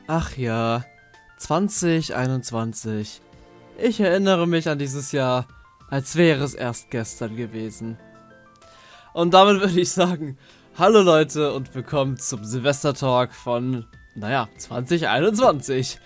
Ach ja, 2021. Ich erinnere mich an dieses Jahr, als wäre es erst gestern gewesen. Und damit würde ich sagen, hallo Leute und willkommen zum Silvester-Talk von, 2021.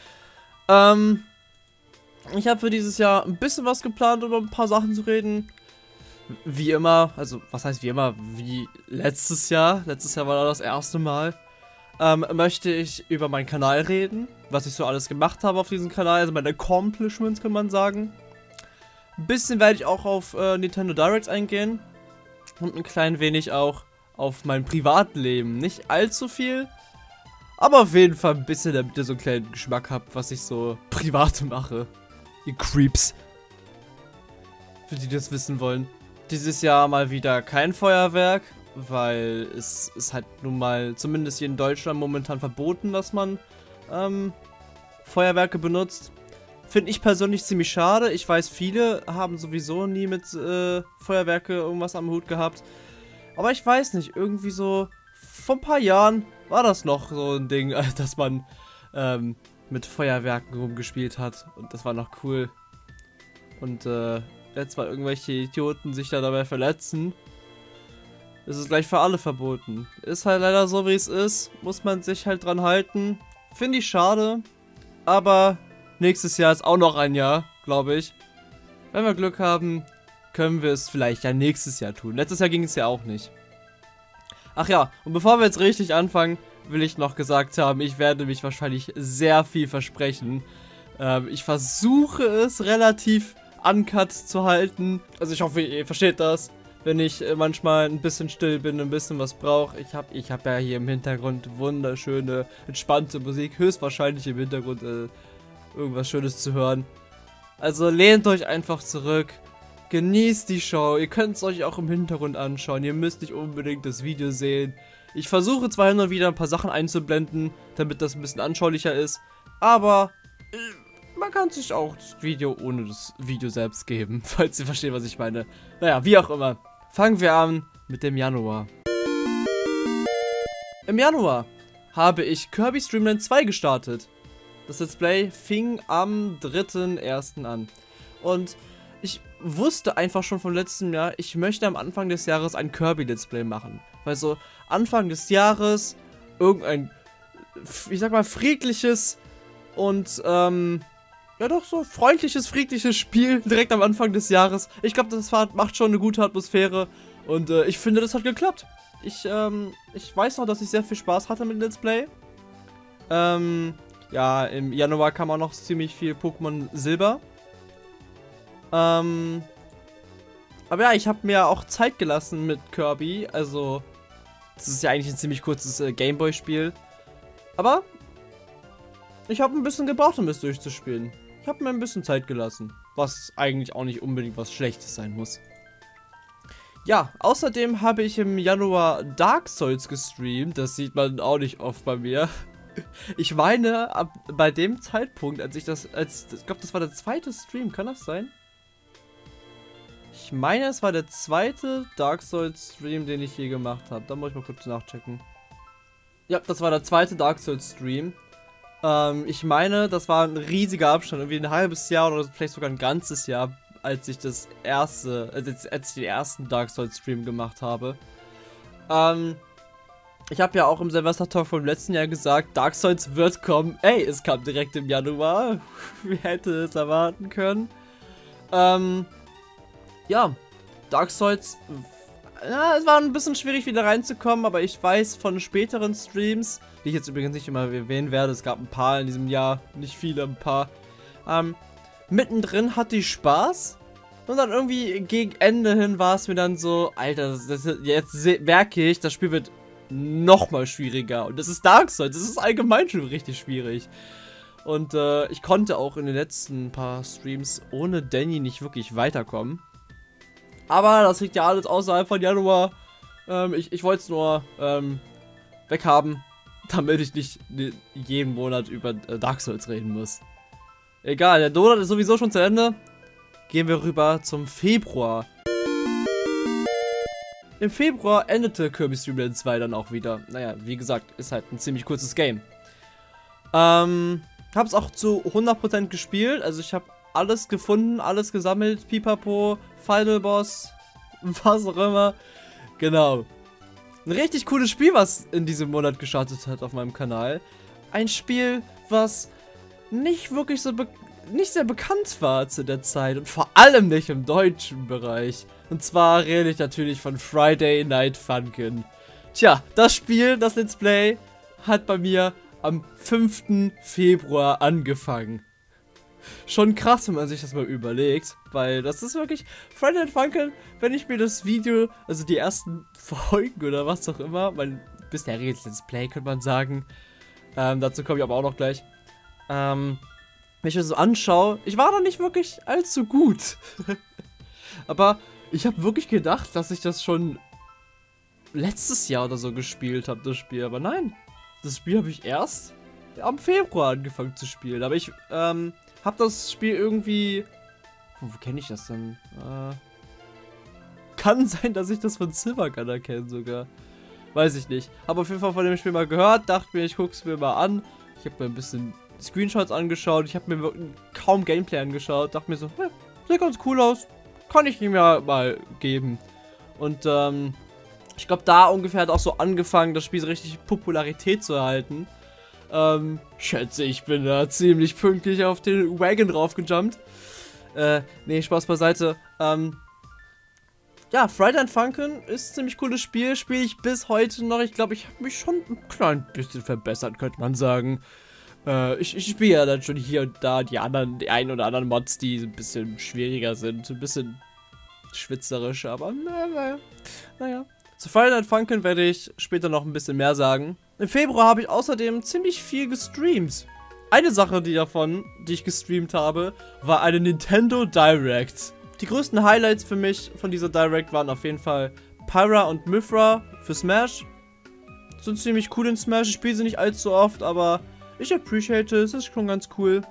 Ich habe für dieses Jahr ein bisschen was geplant, um ein paar Sachen zu reden. Wie immer, also was heißt wie immer, wie letztes Jahr. Letztes Jahr war das erste Mal. Möchte ich über meinen Kanal reden, was ich so alles gemacht habe auf diesem Kanal, also meine Accomplishments kann man sagen. Ein bisschen werde ich auch auf Nintendo Directs eingehen und ein klein wenig auch auf mein Privatleben. Nicht allzu viel, aber auf jeden Fall ein bisschen, damit ihr so einen kleinen Geschmack habt, was ich so privat mache. Ihr Creeps. Für die das wissen wollen. Dieses Jahr mal wieder kein Feuerwerk, weil es ist halt nun mal, zumindest hier in Deutschland momentan verboten, dass man Feuerwerke benutzt. Finde ich persönlich ziemlich schade. Ich weiß, viele haben sowieso nie mit Feuerwerke irgendwas am Hut gehabt. Aber ich weiß nicht, irgendwie so vor ein paar Jahren war das noch so ein Ding, dass man mit Feuerwerken rumgespielt hat. Und das war noch cool. Und jetzt mal irgendwelche Idioten sich da dabei verletzen, ist es gleich für alle verboten. Ist halt leider so, wie es ist. Muss man sich halt dran halten. Finde ich schade. Aber nächstes Jahr ist auch noch ein Jahr, glaube ich. Wenn wir Glück haben, können wir es vielleicht ja nächstes Jahr tun. Letztes Jahr ging es ja auch nicht. Ach ja, und bevor wir jetzt richtig anfangen, will ich noch gesagt haben, ich werde mich wahrscheinlich sehr viel versprechen. Ich versuche es relativ uncut zu halten. Also ich hoffe, ihr versteht das. Wenn ich manchmal ein bisschen still bin, ein bisschen was brauche. Ich hab ja hier im Hintergrund wunderschöne, entspannte Musik. Höchstwahrscheinlich im Hintergrund irgendwas Schönes zu hören. Also lehnt euch einfach zurück. Genießt die Show. Ihr könnt es euch auch im Hintergrund anschauen. Ihr müsst nicht unbedingt das Video sehen. Ich versuche zwar hin und wieder ein paar Sachen einzublenden, damit das ein bisschen anschaulicher ist. Aber man kann sich auch das Video ohne das Video selbst geben, falls ihr versteht, was ich meine. Naja, wie auch immer. Fangen wir an mit dem Januar. Im Januar habe ich Kirby's Dream Land 2 gestartet. Das Let's Play fing am 3.1. an. Und ich wusste einfach schon vom letzten Jahr, ich möchte am Anfang des Jahres ein Kirby Let's Play machen. Weil so Anfang des Jahres irgendein, ich sag mal, friedliches und, ja doch, so freundliches, friedliches Spiel direkt am Anfang des Jahres. Ich glaube, das macht schon eine gute Atmosphäre und ich finde, das hat geklappt. Ich weiß noch, dass ich sehr viel Spaß hatte mit Let's Play. Ja, im Januar kam auch noch ziemlich viel Pokémon Silber. Aber ja, ich habe mir auch Zeit gelassen mit Kirby. Also, das ist ja eigentlich ein ziemlich kurzes Gameboy-Spiel. Aber ich habe ein bisschen gebraucht, um es durchzuspielen. Ich habe mir ein bisschen Zeit gelassen. Was eigentlich auch nicht unbedingt was Schlechtes sein muss. Ja, außerdem habe ich im Januar Dark Souls gestreamt. Das sieht man auch nicht oft bei mir. Ich meine, bei dem Zeitpunkt, als ich glaube, das war der zweite Stream, kann das sein? Ich meine, es war der zweite Dark Souls Stream, den ich je gemacht habe. Da muss ich mal kurz nachchecken. Ja, das war der zweite Dark Souls Stream. Ich meine, das war ein riesiger Abstand, irgendwie ein halbes Jahr oder vielleicht sogar ein ganzes Jahr, als ich als ich den ersten Dark Souls Stream gemacht habe. Ich habe ja auch im Silvester-Talk vom letzten Jahr gesagt, Dark Souls wird kommen. Ey, es kam direkt im Januar. Wer hätte es erwarten können? Ja, Dark Souls, ja, es war ein bisschen schwierig wieder reinzukommen, aber ich weiß von späteren Streams, die ich jetzt übrigens nicht immer erwähnen werde, es gab ein paar in diesem Jahr, nicht viele, ein paar, mittendrin hatte ich Spaß und dann irgendwie gegen Ende hin war es mir dann so, Alter, jetzt merke ich, das Spiel wird nochmal schwieriger und das ist Dark Souls, das ist allgemein schon richtig schwierig. Und ich konnte auch in den letzten paar Streams ohne Danny nicht wirklich weiterkommen. Aber das liegt ja alles außerhalb von Januar. Ich wollte es nur weghaben, damit ich nicht jeden Monat über Dark Souls reden muss. Egal, der Monat ist sowieso schon zu Ende. Gehen wir rüber zum Februar. Im Februar endete Kirby's Dream Land 2 dann auch wieder. Naja, wie gesagt, ist halt ein ziemlich kurzes Game. Hab's auch zu 100% gespielt. Also ich habe alles gefunden, alles gesammelt. Pipapo, Final Boss, was auch immer. Genau. Ein richtig cooles Spiel, was in diesem Monat gestartet hat auf meinem Kanal. Ein Spiel, was nicht wirklich so nicht sehr bekannt war zu der Zeit und vor allem nicht im deutschen Bereich. Und zwar rede ich natürlich von Friday Night Funkin'. Tja, das Spiel, das Let's Play, hat bei mir am 5. Februar angefangen. Schon krass, wenn man sich das mal überlegt, weil das ist wirklich Friday Night Funkin', wenn ich mir das Video, also die ersten Folgen oder was auch immer, mein bisheriges Let's Play, könnte man sagen, dazu komme ich aber auch noch gleich, wenn ich mir so anschaue, ich war da nicht wirklich allzu gut. Aber ich habe wirklich gedacht, dass ich das schon letztes Jahr oder so gespielt habe, das Spiel. Aber nein, das Spiel habe ich erst am Februar angefangen zu spielen. Aber ich habe das Spiel irgendwie... Wo kenne ich das denn? Kann sein, dass ich das von Silvergunner kenne sogar. Weiß ich nicht. Habe auf jeden Fall von dem Spiel mal gehört, dachte mir, ich gucke es mir mal an. Ich habe mir ein bisschen Screenshots angeschaut, ich habe mir wirklich kaum Gameplay angeschaut, dachte mir so, hey, sieht ganz cool aus, kann ich ihm ja mal geben. Und ich glaube, da ungefähr hat auch so angefangen, das Spiel so richtig Popularität zu erhalten. Schätze, ich bin da ziemlich pünktlich auf den Wagon draufgejumpt. Nee, Spaß beiseite. Ja, Friday Night Funkin' ist ein ziemlich cooles Spiel, spiele ich bis heute noch. Ich glaube, ich habe mich schon ein klein bisschen verbessert, könnte man sagen. Ich spiele ja dann schon hier und da die ein oder anderen Mods, die ein bisschen schwieriger sind, ein bisschen schwitzerisch, aber naja. Zu Friday Night Funkin' werde ich später noch ein bisschen mehr sagen. Im Februar habe ich außerdem ziemlich viel gestreamt. Eine Sache, die ich gestreamt habe, war eine Nintendo Direct. Die größten Highlights für mich von dieser Direct waren auf jeden Fall Pyra und Mythra für Smash. Sind ziemlich cool in Smash, ich spiele sie nicht allzu oft, aber ich appreciate es, ist schon ganz cool.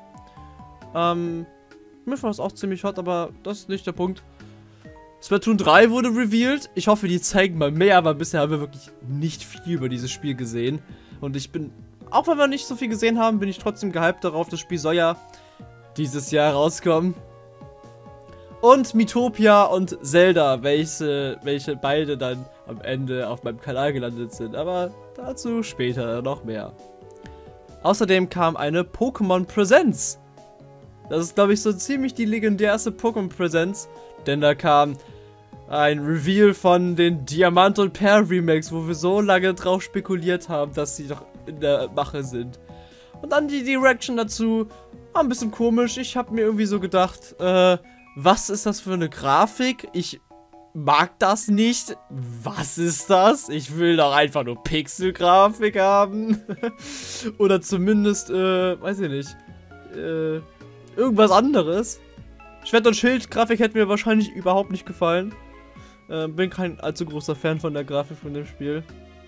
Mythra ist auch ziemlich hot, aber das ist nicht der Punkt. Splatoon 3 wurde revealed. Ich hoffe, die zeigen mal mehr, aber bisher haben wir wirklich nicht viel über dieses Spiel gesehen. Und ich bin, auch wenn wir nicht so viel gesehen haben, bin ich trotzdem gehypt darauf. Das Spiel soll ja dieses Jahr rauskommen. Und Miitopia und Zelda, welche beide dann am Ende auf meinem Kanal gelandet sind. Aber dazu später noch mehr. Außerdem kam eine Pokémon Presents. Das ist, glaube ich, so ziemlich die legendärste Pokémon Presents. Denn da kam ein Reveal von den Diamant und Perl Remakes, wo wir so lange drauf spekuliert haben, dass sie doch in der Mache sind. Und dann die Direction dazu war ein bisschen komisch. Ich habe mir irgendwie so gedacht, was ist das für eine Grafik? Ich mag das nicht. Was ist das? Ich will doch einfach nur Pixel-Grafik haben. Oder zumindest, weiß ich nicht, irgendwas anderes. Schwert- und Schild-Grafik hätte mir wahrscheinlich überhaupt nicht gefallen. Bin kein allzu großer Fan von der Grafik von dem Spiel.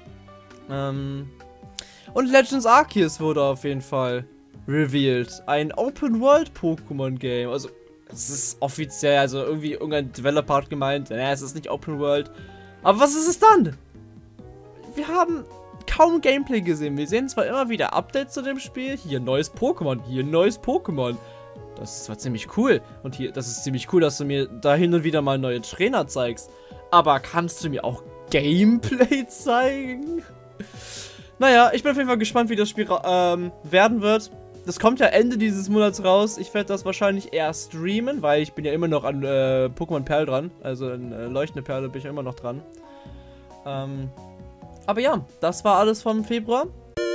Und Legends Arceus wurde auf jeden Fall revealed. Ein Open-World-Pokémon-Game. Also, es ist offiziell, also irgendwie irgendein Developer hat gemeint, es ist nicht Open-World. Aber was ist es dann? Wir haben kaum Gameplay gesehen. Wir sehen zwar immer wieder Updates zu dem Spiel. Hier ein neues Pokémon, hier ein neues Pokémon. Das ist zwar ziemlich cool. Und hier, das ist ziemlich cool, dass du mir da hin und wieder mal neue Trainer zeigst. Aber kannst du mir auch Gameplay zeigen? Naja, ich bin auf jeden Fall gespannt, wie das Spiel werden wird. Das kommt ja Ende dieses Monats raus. Ich werde das wahrscheinlich eher streamen, weil ich bin ja immer noch an Pokémon Perl dran. Also in Leuchtende Perle bin ich ja immer noch dran. Aber ja, das war alles vom Februar.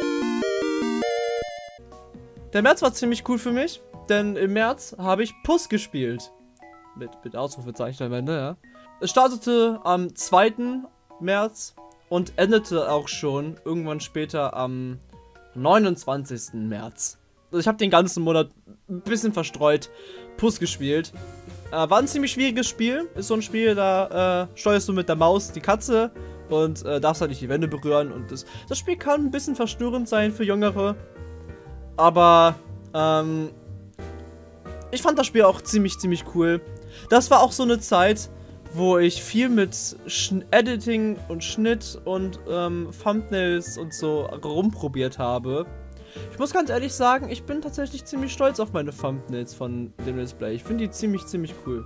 Der März war ziemlich cool für mich. Denn im März habe ich Puss gespielt. Mit Ausrufezeichen am Ende, ja. Es startete am 2. März und endete auch schon irgendwann später am 29. März. Also ich habe den ganzen Monat ein bisschen verstreut Puss gespielt. War ein ziemlich schwieriges Spiel. Ist so ein Spiel, da steuerst du mit der Maus die Katze und darfst halt nicht die Wände berühren. Und das Spiel kann ein bisschen verstörend sein für Jüngere. Aber ich fand das Spiel auch ziemlich cool. Das war auch so eine Zeit, wo ich viel mit Editing und Schnitt und Thumbnails und so rumprobiert habe. Ich muss ganz ehrlich sagen, ich bin tatsächlich ziemlich stolz auf meine Thumbnails von dem Let's Play. Ich finde die ziemlich cool.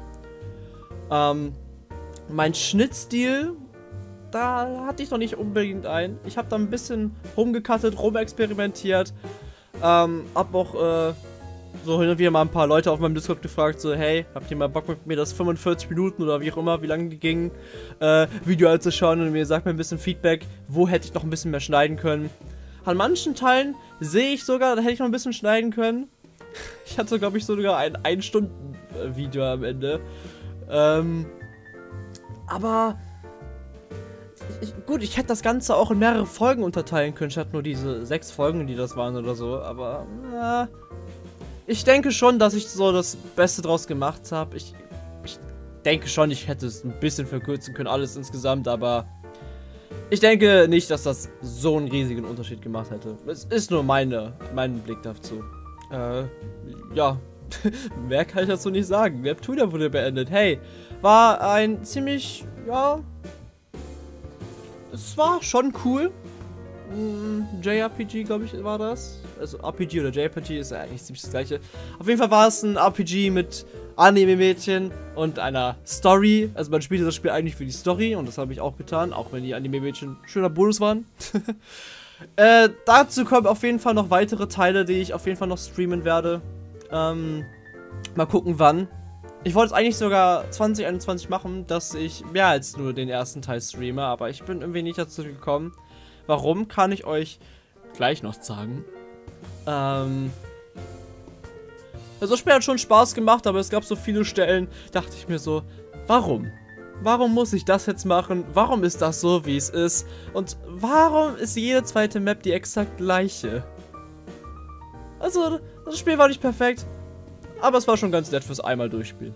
Mein Schnittstil, da hatte ich noch nicht unbedingt einen. Ich habe da ein bisschen rumgecuttet, rumexperimentiert. Hab auch so hin und wieder mal ein paar Leute auf meinem Discord gefragt, so, hey, habt ihr mal Bock mit mir das 45 Minuten oder wie auch immer, wie lange die gingen, Video anzuschauen, und mir sagt mir ein bisschen Feedback, wo hätte ich noch ein bisschen mehr schneiden können. An manchen Teilen sehe ich sogar, da hätte ich noch ein bisschen schneiden können. Ich hatte, glaube ich, sogar ein 1-Stunden-Video am Ende. Aber gut, ich hätte das Ganze auch in mehrere Folgen unterteilen können, statt nur diese 6 Folgen, die das waren oder so. Aber ich denke schon, dass ich so das Beste draus gemacht habe. Ich denke schon, ich hätte es ein bisschen verkürzen können, alles insgesamt, aber ich denke nicht, dass das so einen riesigen Unterschied gemacht hätte. Es ist nur mein Blick dazu. Ja, mehr kann ich dazu nicht sagen. Neptunia wurde beendet. Hey, war ein ziemlich, ja, es war schon cool. JRPG, glaube ich, war das. Also RPG oder JRPG ist ja eigentlich ziemlich das gleiche. Auf jeden Fall war es ein RPG mit Anime-Mädchen und einer Story. Also man spielte das Spiel eigentlich für die Story und das habe ich auch getan, auch wenn die Anime-Mädchen schöner Bonus waren. Dazu kommen auf jeden Fall noch weitere Teile, die ich auf jeden Fall noch streamen werde. Mal gucken wann. Ich wollte es eigentlich sogar 2021 machen, dass ich mehr als nur den ersten Teil streame, aber ich bin irgendwie nicht dazu gekommen. Warum, kann ich euch gleich noch sagen. Also das Spiel hat schon Spaß gemacht, aber es gab so viele Stellen, dachte ich mir so, warum? Warum muss ich das jetzt machen? Warum ist das so, wie es ist? Und warum ist jede zweite Map die exakt gleiche? Also, das Spiel war nicht perfekt, aber es war schon ganz nett fürs einmal durchspielen.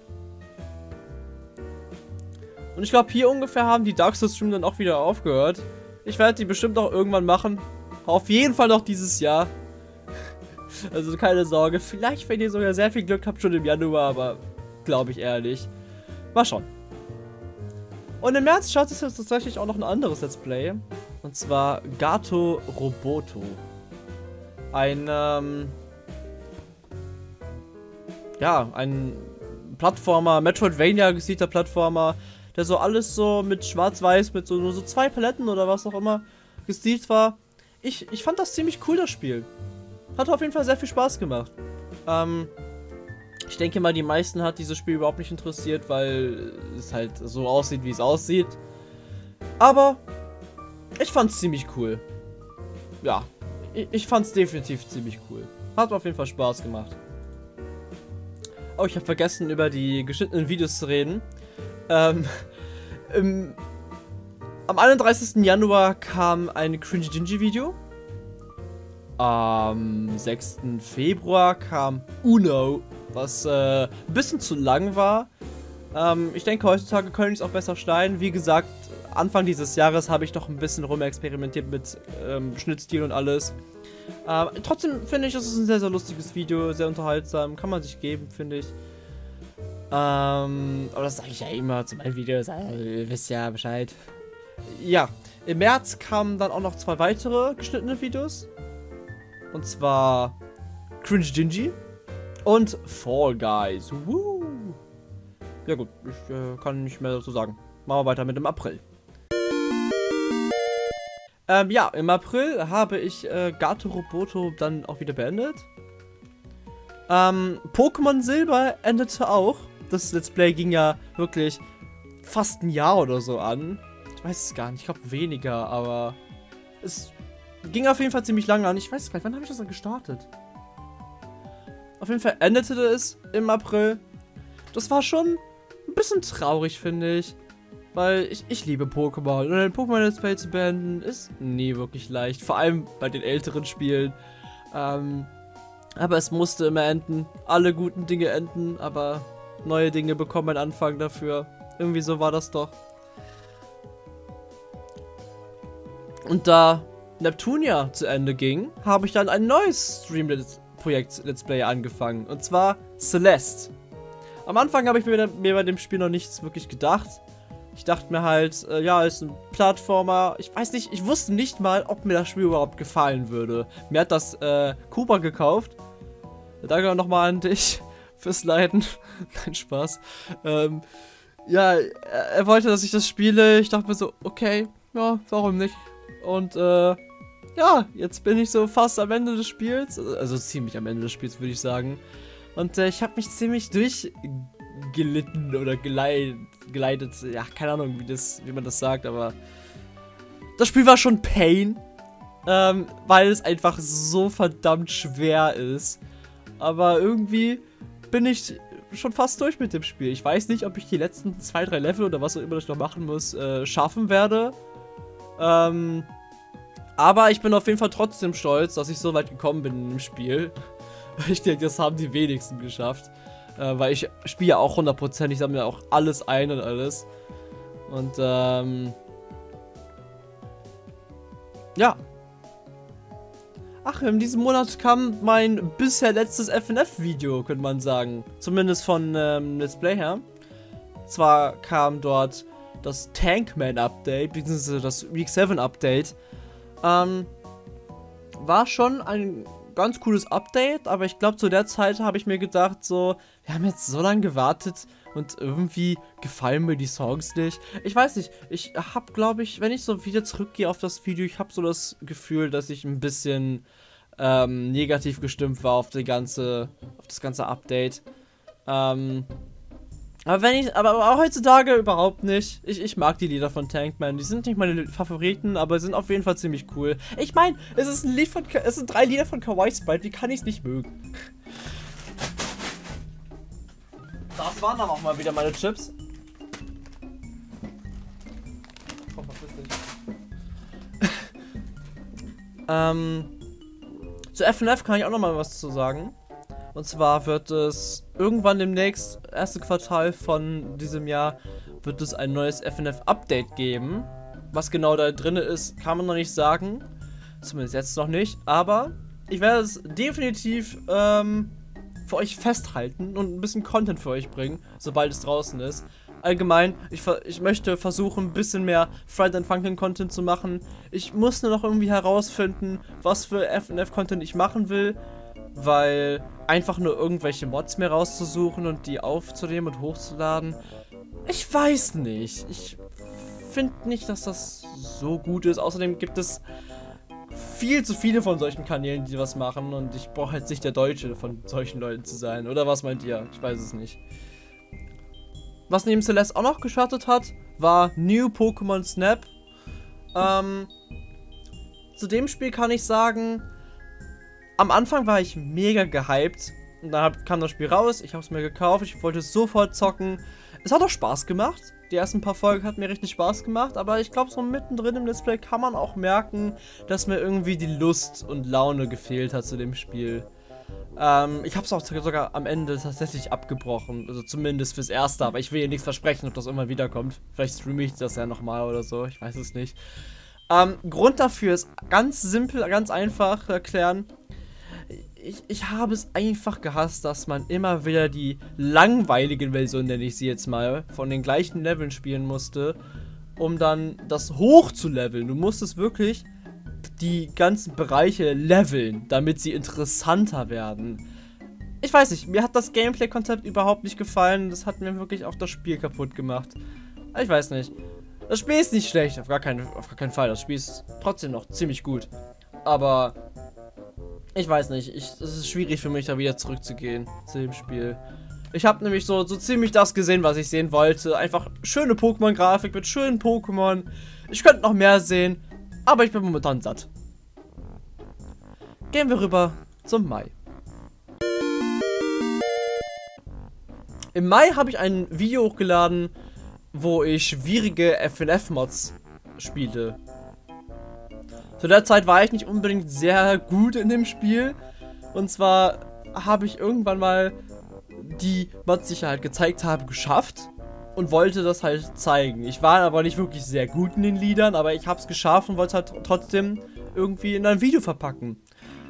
Und ich glaube, hier ungefähr haben die Dark Souls Streams dann auch wieder aufgehört. Ich werde die bestimmt auch irgendwann machen. Auf jeden Fall noch dieses Jahr. Also keine Sorge. Vielleicht, wenn ihr sogar sehr viel Glück habt, schon im Januar, aber glaube ich eher nicht. Mal schauen. Und im März startet es jetzt tatsächlich auch noch ein anderes Let's Play. Und zwar Gato Roboto. Ein, ja, ein Plattformer, Metroidvania-gestielter Plattformer, der so alles so mit Schwarz-Weiß, mit so, nur so 2 Paletten oder was auch immer gestielt war. Ich fand das ziemlich cool, das Spiel. Hat auf jeden Fall sehr viel Spaß gemacht. Ich denke mal, die meisten hat dieses Spiel überhaupt nicht interessiert, weil es halt so aussieht, wie es aussieht. Aber ich fand's ziemlich cool. Ja, ich fand's definitiv ziemlich cool. Hat auf jeden Fall Spaß gemacht. Oh, ich habe vergessen, über die geschnittenen Videos zu reden. Am 31. Januar kam ein Cringy Gingy Video. Am 6. Februar kam Uno, was ein bisschen zu lang war. Ich denke, heutzutage können ich es auch besser schneiden. Wie gesagt, Anfang dieses Jahres habe ich doch ein bisschen rumexperimentiert mit Schnittstil und alles. Trotzdem finde ich, es ist ein sehr, sehr lustiges Video, sehr unterhaltsam, kann man sich geben, finde ich. Aber das sage ich ja immer zu meinen Videos, ihr wisst ja Bescheid. Ja, im März kamen dann auch noch 2 weitere geschnittene Videos. Und zwar Cringe Gingy und Fall Guys. Woo! Ja gut, ich kann nicht mehr dazu sagen. Machen wir weiter mit dem April. Ja, im April habe ich Gato Roboto dann auch wieder beendet. Pokémon Silber endete auch. Das Let's Play ging ja wirklich fast ein Jahr oder so an. Ich weiß es gar nicht, ich glaube weniger, aber es ging auf jeden Fall ziemlich lange an. Ich weiß gar nicht, wann habe ich das dann gestartet? Auf jeden Fall endete es im April. Das war schon ein bisschen traurig, finde ich. Weil ich liebe Pokémon. Und ein Pokémon Let's Play zu beenden ist nie wirklich leicht. Vor allem bei den älteren Spielen. Aber es musste immer enden. Alle guten Dinge enden, aber neue Dinge bekommen einen Anfang dafür. Irgendwie so war das doch. Und da Neptunia zu Ende ging, habe ich dann ein neues Stream-Projekt Let's Play angefangen. Und zwar Celeste. Am Anfang habe ich mir bei dem Spiel noch nichts wirklich gedacht. Ich dachte mir halt, ja, ist ein Plattformer. Ich weiß nicht, ich wusste nicht mal, ob mir das Spiel überhaupt gefallen würde. Mir hat das Kuba gekauft. Danke nochmal an dich fürs Leiden. Nein, Spaß. Ja, er wollte, dass ich das spiele. Ich dachte mir so, okay, ja, warum nicht? Und ja, jetzt bin ich so fast am Ende des Spiels. Also ziemlich am Ende des Spiels, würde ich sagen. Und ich habe mich ziemlich durchgelitten oder geleitet. Ja, keine Ahnung, wie man das sagt, aber das Spiel war schon Pain, weil es einfach so verdammt schwer ist. Aber irgendwie bin ich schon fast durch mit dem Spiel. Ich weiß nicht, ob ich die letzten 2, 3 Level oder was auch immer ich noch machen muss, schaffen werde. Aber ich bin auf jeden Fall trotzdem stolz, dass ich so weit gekommen bin in dem Spiel. Ich denke, das haben die wenigsten geschafft. Weil ich spiele ja auch 100%, ich sammle ja auch alles ein und alles. Und ja. Ach, in diesem Monat kam mein bisher letztes FNF-Video, könnte man sagen. Zumindest von Let's Play her. Zwar kam dort das Tankman-Update, beziehungsweise das Week 7 Update. War schon ein ganz cooles Update, aber ich glaube, zu der Zeit habe ich mir gedacht, so, wir haben jetzt so lange gewartet und irgendwie gefallen mir die Songs nicht. Ich weiß nicht, ich habe, glaube ich, wenn ich so wieder zurückgehe auf das Video, ich habe so das Gefühl, dass ich ein bisschen negativ gestimmt war auf das ganze Update. Aber auch heutzutage überhaupt nicht. Ich mag die Lieder von Tankman. Die sind nicht meine Favoriten, aber sind auf jeden Fall ziemlich cool. Ich meine, es sind 3 Lieder von Kawaii Sprite. Wie kann ich es nicht mögen? Das waren dann auch mal wieder meine Chips. Komm, verpiss dich. Zu FNF kann ich auch noch mal was zu sagen. Und zwar wird es irgendwann demnächst, erste Quartal von diesem Jahr, wird es ein neues FNF-Update geben. Was genau da drin ist, kann man noch nicht sagen. Zumindest jetzt noch nicht. Aber ich werde es definitiv für euch festhalten und ein bisschen Content für euch bringen, sobald es draußen ist. Allgemein, ich möchte versuchen, ein bisschen mehr Friday Funkin' Content zu machen. Ich muss nur noch irgendwie herausfinden, was für FNF-Content ich machen will. Weil einfach nur irgendwelche Mods mehr rauszusuchen und die aufzunehmen und hochzuladen, ich weiß nicht. Ich finde nicht, dass das so gut ist. Außerdem gibt es viel zu viele von solchen Kanälen, die was machen, und ich brauche halt nicht der Deutsche von solchen Leuten zu sein. Oder was meint ihr? Ich weiß es nicht. Was neben Celeste auch noch gestartet hat, war New Pokémon Snap. Zu dem Spiel kann ich sagen, am Anfang war ich mega gehypt. Und dann kam das Spiel raus, ich habe es mir gekauft, ich wollte es sofort zocken. Es hat auch Spaß gemacht. Die ersten paar Folgen hat mir richtig Spaß gemacht, aber ich glaube, so mittendrin im Let's Play kann man auch merken, dass mir irgendwie die Lust und Laune gefehlt hat zu dem Spiel. Ich habe es auch sogar am Ende tatsächlich abgebrochen, also zumindest fürs Erste, aber ich will hier nichts versprechen, ob das irgendwann wiederkommt. Vielleicht streame ich das ja nochmal oder so, ich weiß es nicht. Grund dafür ist ganz simpel, ganz einfach zu erklären. Ich habe es einfach gehasst, dass man immer wieder die langweiligen Versionen, nenne ich sie jetzt mal, von den gleichen Leveln spielen musste, um dann das hoch zu leveln. Du musstest wirklich die ganzen Bereiche leveln, damit sie interessanter werden. Ich weiß nicht, mir hat das Gameplay-Konzept überhaupt nicht gefallen. Das hat mir wirklich auch das Spiel kaputt gemacht. Ich weiß nicht. Das Spiel ist nicht schlecht, auf gar keinen Fall. Das Spiel ist trotzdem noch ziemlich gut. Aber ich weiß nicht, es ist schwierig für mich, da wieder zurückzugehen zu dem Spiel. Ich habe nämlich so ziemlich das gesehen, was ich sehen wollte. Einfach schöne Pokémon-Grafik mit schönen Pokémon. Ich könnte noch mehr sehen, aber ich bin momentan satt. Gehen wir rüber zum Mai. Im Mai habe ich ein Video hochgeladen, wo ich schwierige FNF-Mods spiele. Zu der Zeit war ich nicht unbedingt sehr gut in dem Spiel. Und zwar habe ich irgendwann mal die Mods, die ich halt gezeigt habe, geschafft. Und wollte das halt zeigen. Ich war aber nicht wirklich sehr gut in den Liedern, aber ich habe es geschafft und wollte es halt trotzdem irgendwie in ein Video verpacken.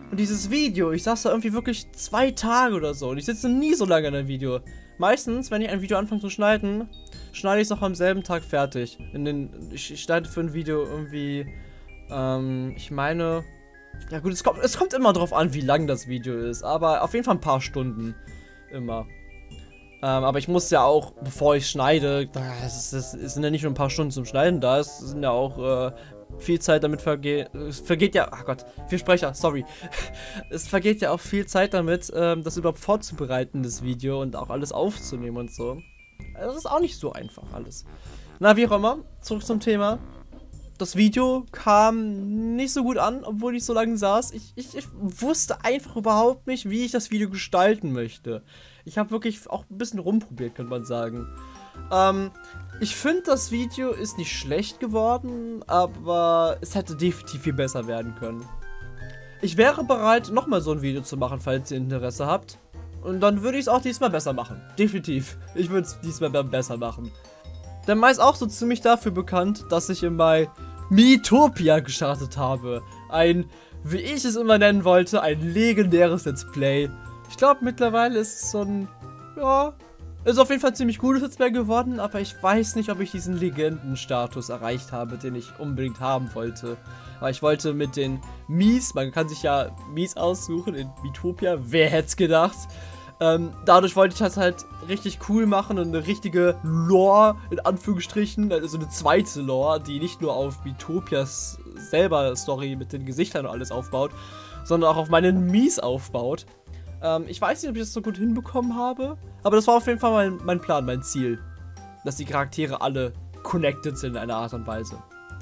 Und dieses Video, ich saß da irgendwie wirklich 2 Tage oder so. Und ich sitze nie so lange in einem Video. Meistens, wenn ich ein Video anfange zu schneiden, schneide ich es noch am selben Tag fertig. Ich schneide für ein Video irgendwie, ich meine, ja gut, es kommt immer drauf an, wie lang das Video ist. Aber auf jeden Fall ein paar Stunden. Immer. Aber ich muss ja auch, bevor ich schneide, es sind ja nicht nur ein paar Stunden zum Schneiden da, es sind ja auch viel Zeit damit es vergeht ja, ach Gott, viel Sprecher, sorry. Es vergeht ja auch viel Zeit damit, das überhaupt vorzubereiten, das Video und auch alles aufzunehmen und so. Also das ist auch nicht so einfach alles. Na, wie auch immer, zurück zum Thema. Das Video kam nicht so gut an, obwohl ich so lange saß. Ich wusste einfach überhaupt nicht, wie ich das Video gestalten möchte. Ich habe wirklich auch ein bisschen rumprobiert, könnte man sagen. Ich finde, das Video ist nicht schlecht geworden, aber es hätte definitiv viel besser werden können. Ich wäre bereit, nochmal so ein Video zu machen, falls ihr Interesse habt. Und dann würde ich es auch diesmal besser machen. Definitiv. Ich würde es diesmal besser machen. Der Mai ist auch so ziemlich dafür bekannt, dass ich im Mai Miitopia gestartet habe. Ein, wie ich es immer nennen wollte, ein legendäres Let's Play. Ich glaube, mittlerweile ist es so ein, ja, ist auf jeden Fall ein ziemlich gutes Let's Play geworden, aber ich weiß nicht, ob ich diesen Legendenstatus erreicht habe, den ich unbedingt haben wollte. Aber ich wollte mit den Mies, man kann sich ja Mies aussuchen in Miitopia, wer hätte es gedacht. Dadurch wollte ich das halt richtig cool machen und eine richtige Lore, in Anführungsstrichen, also eine zweite Lore, die nicht nur auf Miitopias selber Story mit den Gesichtern und alles aufbaut, sondern auch auf meinen Mies aufbaut. Ich weiß nicht, ob ich das so gut hinbekommen habe, aber das war auf jeden Fall mein Plan, mein Ziel. Dass die Charaktere alle connected sind in einer Art und Weise.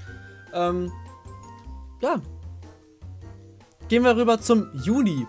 Ja. Gehen wir rüber zum Juni.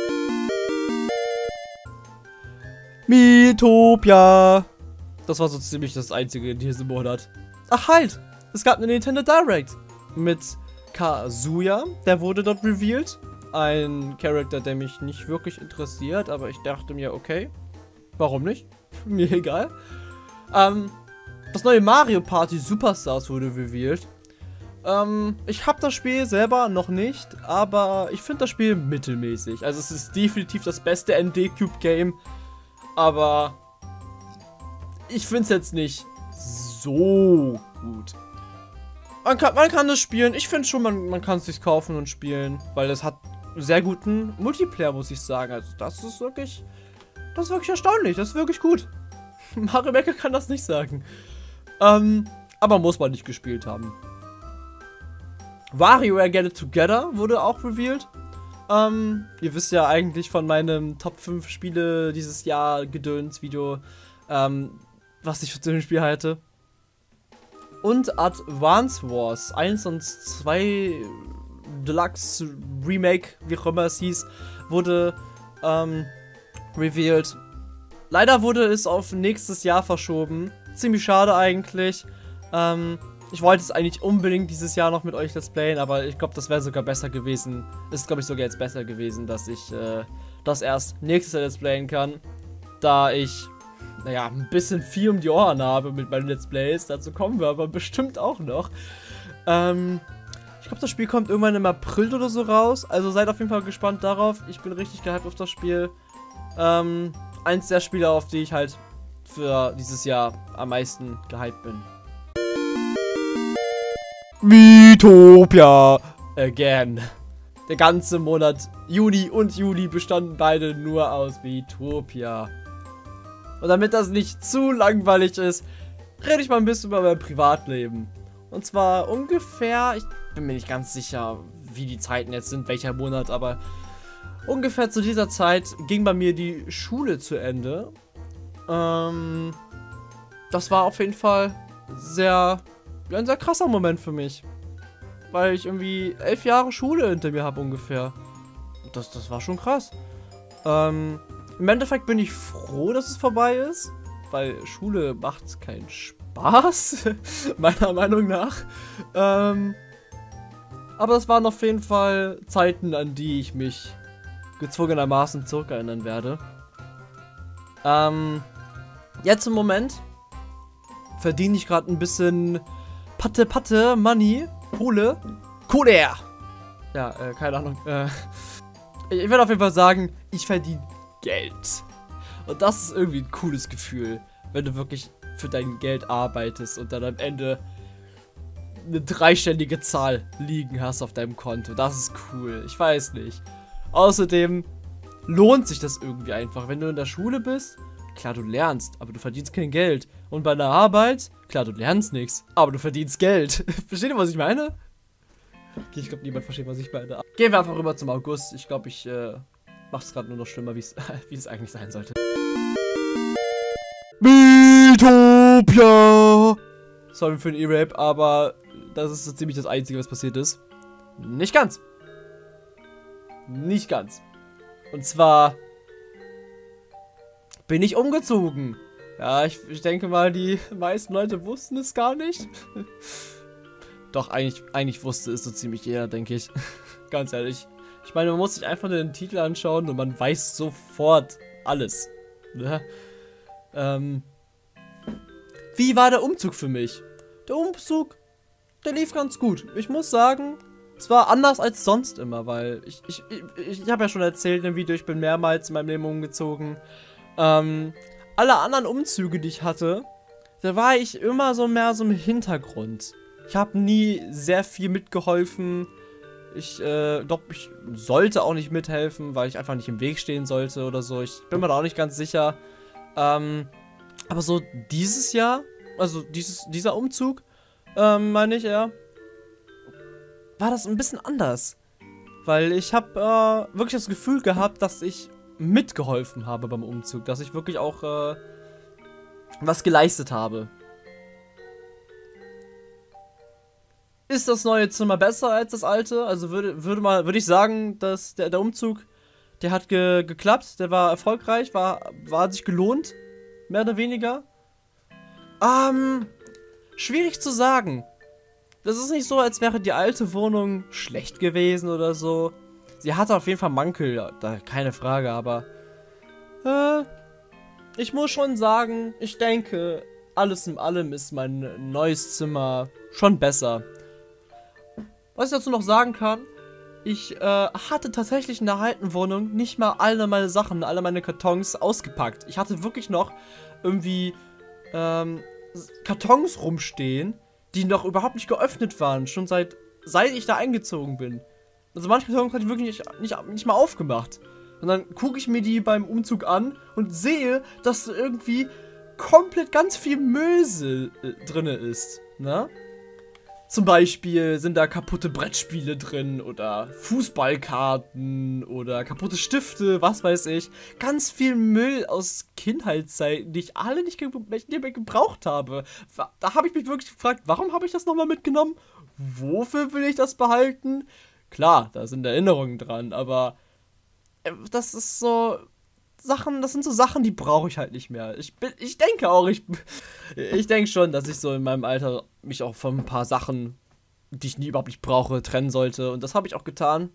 Miitopia. Das war so ziemlich das Einzige in diesem Monat. Ach halt, es gab eine Nintendo Direct mit Kazuya, der wurde dort revealed. Ein Charakter, der mich nicht wirklich interessiert, aber ich dachte mir, okay, warum nicht? Mir egal. Das neue Mario Party Superstars wurde revealed. Ich habe das Spiel selber noch nicht, aber ich finde das Spiel mittelmäßig. Also es ist definitiv das beste ND-Cube-Game. Aber ich finde es jetzt nicht so gut. Man kann das spielen. Ich finde schon, man kann es sich kaufen und spielen. Weil es hat sehr guten Multiplayer, muss ich sagen. Also das ist wirklich erstaunlich. Das ist wirklich gut. Mario Maker kann das nicht sagen. Aber muss man nicht gespielt haben. WarioWare Get It Together wurde auch revealed. Ihr wisst ja eigentlich von meinem Top 5 Spiele dieses Jahr Gedöns-Video, was ich für das Spiel halte. Und Advance Wars 1 und 2 Deluxe Remake, wie auch immer es hieß, wurde revealed. Leider wurde es auf nächstes Jahr verschoben. Ziemlich schade eigentlich. Ich wollte es eigentlich unbedingt dieses Jahr noch mit euch Let's Playen, aber ich glaube, das wäre sogar besser gewesen. Ist, glaube ich, sogar jetzt besser gewesen, dass ich das erst nächstes Jahr Let's Playen kann. Da ich, naja, ein bisschen viel um die Ohren habe mit meinen Let's Plays. Dazu kommen wir aber bestimmt auch noch. Ich glaube, das Spiel kommt irgendwann im April oder so raus. Also seid auf jeden Fall gespannt darauf. Ich bin richtig gehypt auf das Spiel. Eins der Spiele, auf die ich halt für dieses Jahr am meisten gehypt bin. Miitopia again. Der ganze Monat Juni und Juli bestanden beide nur aus Miitopia. Und damit das nicht zu langweilig ist, rede ich mal ein bisschen über mein Privatleben. Und zwar ungefähr, ich bin mir nicht ganz sicher, wie die Zeiten jetzt sind, welcher Monat, aber ungefähr zu dieser Zeit ging bei mir die Schule zu Ende. Das war auf jeden Fall ein sehr krasser Moment für mich. Weil ich irgendwie 11 Jahre Schule hinter mir habe ungefähr. Das war schon krass. Im Endeffekt bin ich froh, dass es vorbei ist. Weil Schule macht keinen Spaß. Meiner Meinung nach. Aber das waren auf jeden Fall Zeiten, an die ich mich gezwungenermaßen zurückerinnern werde. Jetzt im Moment verdiene ich gerade ein bisschen Money, Kohle. Ja, keine Ahnung. Ich würde auf jeden Fall sagen, ich verdiene Geld. Und das ist irgendwie ein cooles Gefühl, wenn du wirklich für dein Geld arbeitest und dann am Ende eine dreistellige Zahl liegen hast auf deinem Konto. Das ist cool. Ich weiß nicht. Außerdem lohnt sich das irgendwie einfach. Wenn du in der Schule bist, klar, du lernst, aber du verdienst kein Geld. Und bei der Arbeit, klar, du lernst nichts, aber du verdienst Geld. Versteht ihr, was ich meine? Okay, ich glaube, niemand versteht, was ich meine. Gehen wir einfach rüber zum August. Ich glaube, ich mache es gerade nur noch schlimmer, wie es eigentlich sein sollte. Miitopia! Sorry für den E-Rap, aber das ist so ziemlich das Einzige, was passiert ist. Nicht ganz. Nicht ganz. Und zwar bin ich umgezogen. Ja, ich denke mal, die meisten Leute wussten es gar nicht. Doch, eigentlich wusste es so ziemlich jeder, denke ich. Ganz ehrlich. Ich meine, man muss sich einfach den Titel anschauen und man weiß sofort alles. Ne? Wie war der Umzug für mich? Der Umzug, der lief ganz gut. Ich muss sagen, es war anders als sonst immer, weil ich habe ja schon erzählt in dem Video, ich bin mehrmals in meinem Leben umgezogen. Alle anderen Umzüge, die ich hatte, da war ich immer so mehr so im Hintergrund. Ich habe nie sehr viel mitgeholfen. Ich sollte auch nicht mithelfen, weil ich einfach nicht im Weg stehen sollte oder so. Ich bin mir da auch nicht ganz sicher. Aber so dieses Jahr, also dieser Umzug, meine ich ja, war das ein bisschen anders. Weil ich habe wirklich das Gefühl gehabt, dass ich mitgeholfen habe beim Umzug. Dass ich wirklich auch was geleistet habe. Ist das neue Zimmer besser als das alte? Also würde ich sagen, dass der Umzug, der hat geklappt, der war erfolgreich, hat sich gelohnt, mehr oder weniger. Schwierig zu sagen. Das ist nicht so, als wäre die alte Wohnung schlecht gewesen oder so. Sie hatte auf jeden Fall Mankel, da keine Frage, aber ich muss schon sagen, ich denke, alles in allem ist mein neues Zimmer schon besser. Was ich dazu noch sagen kann, ich hatte tatsächlich in der alten Wohnung nicht mal alle meine Sachen, alle meine Kartons ausgepackt. Ich hatte wirklich noch irgendwie Kartons rumstehen, die noch überhaupt nicht geöffnet waren, schon seit ich da eingezogen bin. Also manche Kartons hatte ich wirklich nicht mal aufgemacht. Und dann gucke ich mir die beim Umzug an und sehe, dass irgendwie komplett ganz viel Müll drin ist, ne? Zum Beispiel sind da kaputte Brettspiele drin oder Fußballkarten oder kaputte Stifte, was weiß ich. Ganz viel Müll aus Kindheitszeiten, die ich alle nicht mehr gebraucht habe. Da habe ich mich wirklich gefragt, warum habe ich das nochmal mitgenommen? Wofür will ich das behalten? Klar, da sind Erinnerungen dran, aber das ist so... das sind so Sachen, die brauche ich halt nicht mehr. Ich denke schon, dass ich so in meinem Alter mich auch von ein paar Sachen, die ich überhaupt nicht brauche, trennen sollte. Und das habe ich auch getan.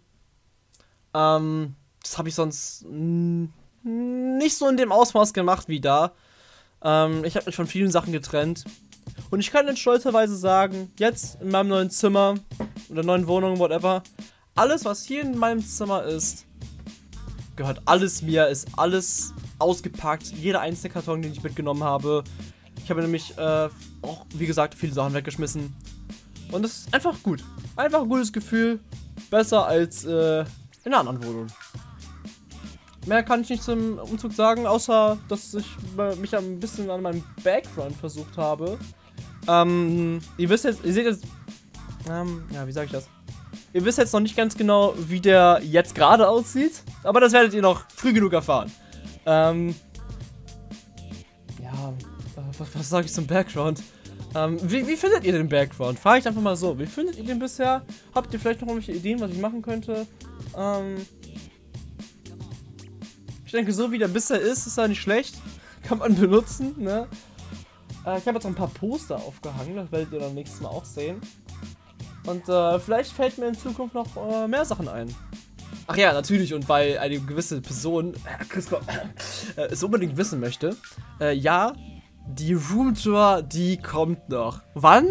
Das habe ich sonst nicht so in dem Ausmaß gemacht wie da. Ich habe mich von vielen Sachen getrennt. Und ich kann jetzt stolzerweise sagen, jetzt in meinem neuen Zimmer oder neuen Wohnung, whatever, alles, was hier in meinem Zimmer ist, gehört alles mir, ist alles ausgepackt. Jeder einzelne Karton, den ich mitgenommen habe. Ich habe nämlich auch, wie gesagt, viele Sachen weggeschmissen. Und das ist einfach gut. Einfach ein gutes Gefühl. Besser als in einer anderen Wohnung. Mehr kann ich nicht zum Umzug sagen, außer, dass ich mich ein bisschen an meinem Background versucht habe. Ihr seht jetzt, ja, wie sage ich das? Ihr wisst jetzt noch nicht ganz genau, wie der jetzt gerade aussieht, aber das werdet ihr noch früh genug erfahren. Ja, was sage ich zum Background? Wie findet ihr den Background? Frage ich einfach mal so. Wie findet ihr den bisher? Habt ihr vielleicht noch irgendwelche Ideen, was ich machen könnte? Ich denke, so wie der bisher ist er nicht schlecht. Kann man benutzen, ne? Ich habe jetzt noch ein paar Poster aufgehangen, das werdet ihr dann nächstes Mal auch sehen. Und vielleicht fällt mir in Zukunft noch mehr Sachen ein. Ach ja, natürlich, und weil eine gewisse Person, es unbedingt wissen möchte, ja, die Roomtour, die kommt noch. Wann?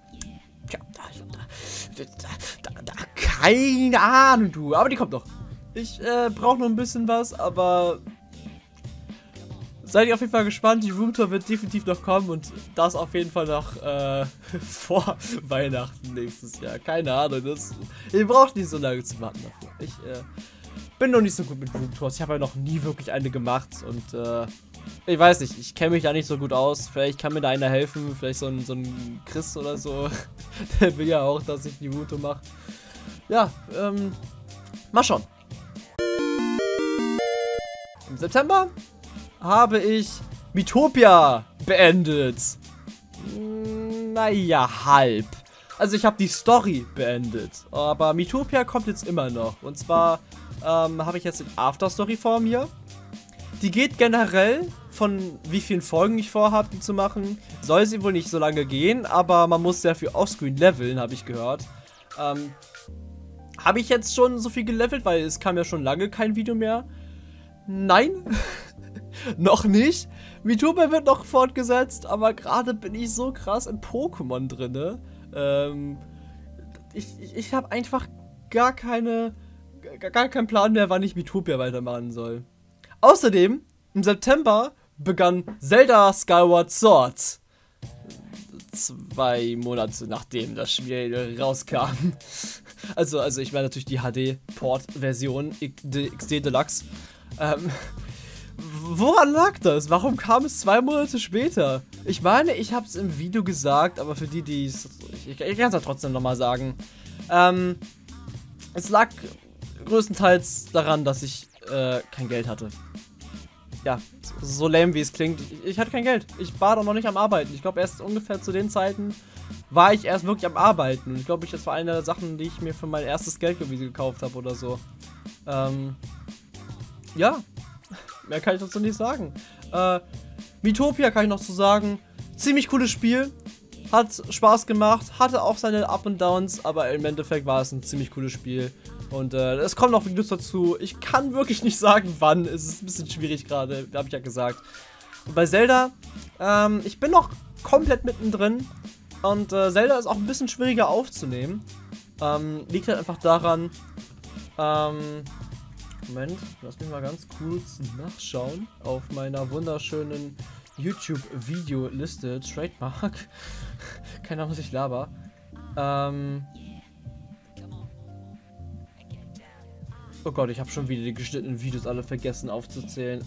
Tja, keine Ahnung, du, aber die kommt noch. Ich brauche noch ein bisschen was, aber seid ihr auf jeden Fall gespannt. Die Roomtour wird definitiv noch kommen und das auf jeden Fall noch vor Weihnachten nächstes Jahr. Keine Ahnung, ihr braucht nicht so lange zu warten dafür. Ich bin noch nicht so gut mit Roomtours. Ich habe ja noch nie wirklich eine gemacht und ich weiß nicht, ich kenne mich da nicht so gut aus. Vielleicht kann mir da einer helfen, vielleicht so ein Chris oder so. Der will ja auch, dass ich die Roomtour mache. Ja, mal schauen. Im September habe ich Miitopia beendet. Naja, halb. Also ich habe die Story beendet, aber Miitopia kommt jetzt immer noch. Und zwar habe ich jetzt die Afterstory vor mir. Die geht generell, von wie vielen Folgen ich vorhabe, die zu machen, soll sie wohl nicht so lange gehen, aber man muss sehr viel Offscreen leveln, habe ich gehört. Habe ich jetzt schon so viel gelevelt, weil es kam ja schon lange kein Video mehr? Nein, noch nicht. Miitopia wird noch fortgesetzt, aber gerade bin ich so krass in Pokémon drinne. Ich habe einfach gar keinen Plan mehr, wann ich Miitopia weitermachen soll. Außerdem, im September begann Zelda Skyward Sword. 2 Monate nachdem das Spiel rauskam. Also ich meine natürlich die HD-Port-Version XD Deluxe. Woran lag das? Warum kam es 2 Monate später? Ich meine, ich habe es im Video gesagt, aber für die ich kann es ja trotzdem nochmal sagen. Es lag größtenteils daran, dass ich kein Geld hatte. Ja, so lame wie es klingt. Ich hatte kein Geld. Ich war doch noch nicht am Arbeiten. Ich glaube, erst ungefähr zu den Zeiten war ich erst wirklich am Arbeiten. Und ich glaube, das war eine der Sachen, die ich mir für mein erstes Geld gekauft habe oder so. Ja, mehr kann ich dazu nicht sagen. Miitopia kann ich noch zu sagen. Ziemlich cooles Spiel. Hat Spaß gemacht. Hatte auch seine Up und Downs. Aber im Endeffekt war es ein ziemlich cooles Spiel. Und es kommen noch Videos dazu. Ich kann wirklich nicht sagen, wann. Es ist ein bisschen schwierig gerade, habe ich ja gesagt. Und bei Zelda, ich bin noch komplett mittendrin. Und Zelda ist auch ein bisschen schwieriger aufzunehmen. Liegt halt einfach daran, Moment, lass mich mal ganz kurz nachschauen. Auf meiner wunderschönen YouTube-Video-Liste. Trademark. Keine Ahnung, was ich laber. Oh Gott, ich habe schon wieder die geschnittenen Videos alle vergessen aufzuzählen.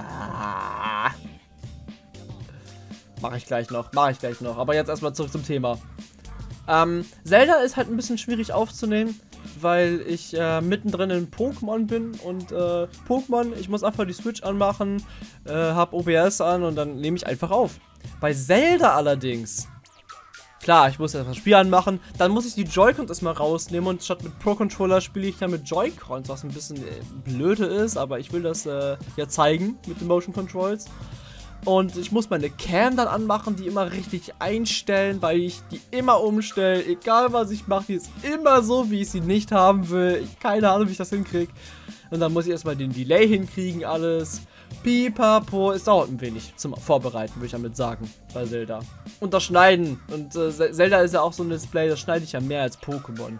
Mache ich gleich noch. Aber jetzt erstmal zurück zum Thema. Zelda ist halt ein bisschen schwierig aufzunehmen, weil ich mittendrin in Pokémon bin und Pokémon, ich muss einfach die Switch anmachen, hab OBS an und dann nehme ich einfach auf. Bei Zelda allerdings, klar, ich muss jetzt das Spiel anmachen, dann muss ich die Joy-Cons erstmal rausnehmen und statt mit Pro-Controller spiele ich ja mit Joy-Cons, was ein bisschen blöde ist, aber ich will das ja zeigen mit den Motion Controls. Und ich muss meine Cam dann anmachen, die immer richtig einstellen, weil ich die immer umstelle. Egal was ich mache, die ist immer so, wie ich sie nicht haben will. Keine Ahnung, wie ich das hinkriege. Und dann muss ich erstmal den Delay hinkriegen, alles. Pipapo. Es dauert ein wenig zum Vorbereiten, würde ich damit sagen, bei Zelda. Und das Schneiden. Und Zelda ist ja auch so ein Display, das schneide ich ja mehr als Pokémon.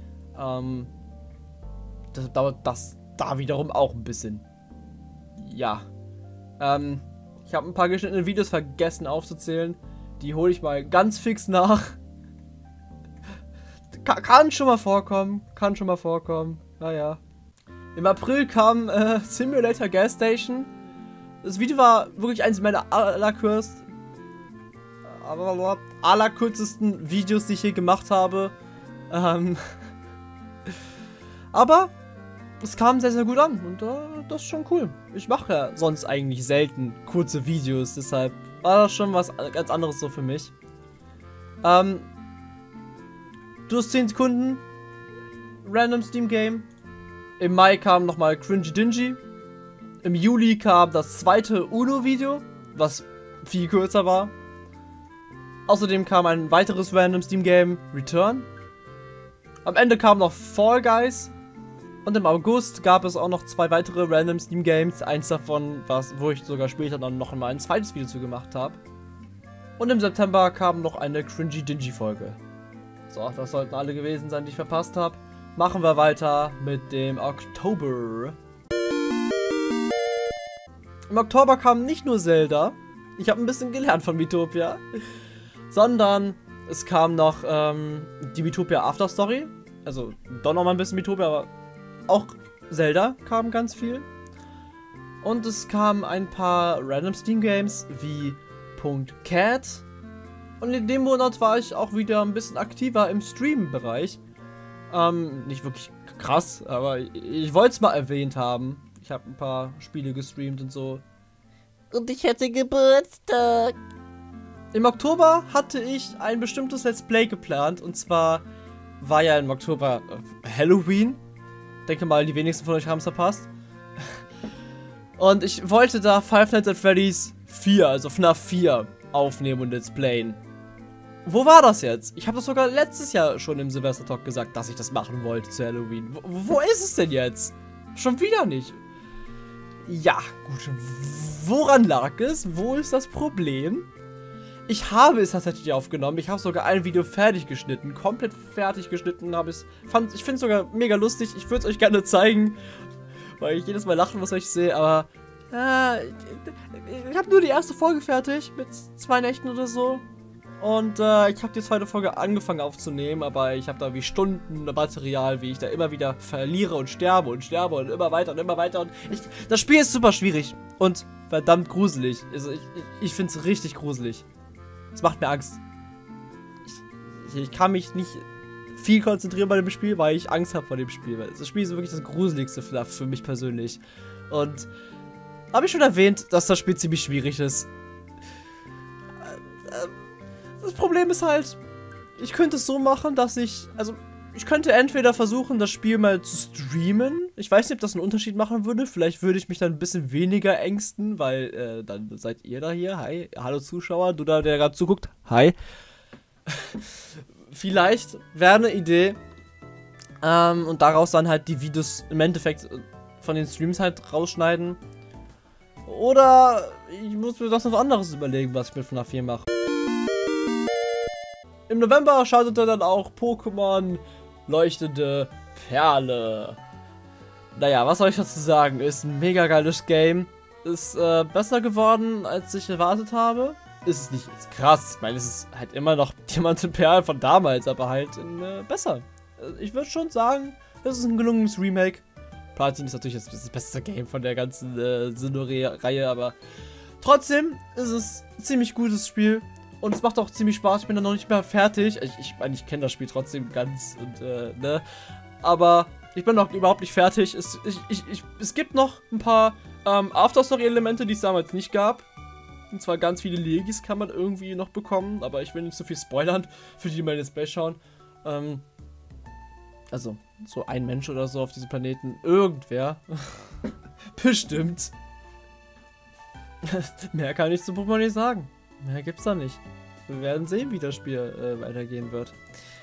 Das dauert das da wiederum auch ein bisschen. Ja. Ich habe ein paar geschnittene Videos vergessen aufzuzählen. Die hole ich mal ganz fix nach. Kann schon mal vorkommen. Naja. Im April kam Simulator Gas Station. Das Video war wirklich eines meiner allerkürzesten Videos, die ich je gemacht habe. Aber es kam sehr, sehr gut an und das ist schon cool. Ich mache ja sonst eigentlich selten kurze Videos, deshalb war das schon was ganz anderes so für mich. Du hast 10 Sekunden. Random Steam Game. Im Mai kam nochmal Cringy Dingy. Im Juli kam das zweite Uno-Video, was viel kürzer war. Außerdem kam ein weiteres Random Steam Game, Return. Am Ende kam noch Fall Guys. Und im August gab es auch noch 2 weitere Random Steam Games. Eins davon, wo ich sogar später dann noch mal ein zweites Video zu gemacht habe. Und im September kam noch eine Cringy Dingy Folge. So, das sollten alle gewesen sein, die ich verpasst habe. machen wir weiter mit dem Oktober. Im Oktober kam nicht nur Zelda, ich habe ein bisschen gelernt von Miitopia, sondern es kam noch die Miitopia After Story, also doch noch mal ein bisschen Miitopia, aber auch Zelda kam ganz viel. Und es kamen ein paar Random Steam Games wie .cat. Und in dem Monat war ich auch wieder ein bisschen aktiver im Stream-Bereich. Nicht wirklich krass, aber ich wollte es mal erwähnt haben. Ich habe ein paar Spiele gestreamt und so. Und ich hätte Geburtstag. Im Oktober hatte ich ein bestimmtes Let's Play geplant. Und zwar war ja im Oktober Halloween. Denke mal, die wenigsten von euch haben es verpasst. Und ich wollte da Five Nights at Freddy's 4, also FNAF 4, aufnehmen und Let's Playen. Wo war das jetzt? Ich habe das sogar letztes Jahr schon im Silvester-Talk gesagt, dass ich das machen wollte zu Halloween. Wo ist es denn jetzt? Schon wieder nicht. Ja, gut. Woran lag es? Wo ist das Problem? Ich habe es tatsächlich aufgenommen. Ich habe sogar ein Video fertig geschnitten. Komplett fertig geschnitten habe ich. Ich finde es sogar mega lustig. Ich würde es euch gerne zeigen. Weil ich jedes Mal lachen muss, wenn ich sehe. Aber ich habe nur die erste Folge fertig. Mit 2 Nächten oder so. Und ich habe die zweite Folge angefangen aufzunehmen. Aber ich habe da wie Stunden Material, wie ich da immer wieder verliere und sterbe und immer weiter und immer weiter. Und das Spiel ist super schwierig. Und verdammt gruselig. Also ich finde es richtig gruselig. Es macht mir Angst. Ich kann mich nicht viel konzentrieren bei dem Spiel, weil ich Angst habe vor dem Spiel. Weil das Spiel ist wirklich das gruseligste für mich persönlich. Und habe ich schon erwähnt, dass das Spiel ziemlich schwierig ist. Das Problem ist halt, ich könnte es so machen, dass ich könnte entweder versuchen, das Spiel mal zu streamen. Ich weiß nicht, ob das einen Unterschied machen würde. Vielleicht würde ich mich dann ein bisschen weniger ängsten, weil dann seid ihr da hier. Hi, hallo Zuschauer, du da, der gerade zuguckt. Hi. Vielleicht wäre eine Idee. Und daraus dann halt die Videos im Endeffekt von den Streams halt rausschneiden. Oder ich muss mir was anderes überlegen, was ich mit FNAF 4 mache. Im November startete dann auch Pokémon Leuchtende Perle. Naja, was soll ich dazu sagen? Ist ein mega geiles Game. Ist besser geworden, als ich erwartet habe. Ist nicht jetzt krass. Ich meine, es ist halt immer noch Diamant und Perl von damals, aber halt besser. Ich würde schon sagen, es ist ein gelungenes Remake. Platin ist natürlich das beste Game von der ganzen Sinnoh-Reihe, aber trotzdem ist es ein ziemlich gutes Spiel. Und es macht auch ziemlich Spaß. Ich bin da noch nicht mehr fertig. Ich meine, ich kenne das Spiel trotzdem ganz und, ne. Aber ich bin noch überhaupt nicht fertig. Es gibt noch ein paar After-Story-Elemente, die es damals nicht gab. Und zwar ganz viele Legis kann man irgendwie noch bekommen. Aber ich will nicht so viel spoilern, für die, die mal Let's Play schauen. Also, so ein Mensch oder so auf diesem Planeten. Irgendwer. Bestimmt. Mehr kann ich zu Pokémon nicht sagen. Mehr gibt's da nicht. Wir werden sehen, wie das Spiel weitergehen wird.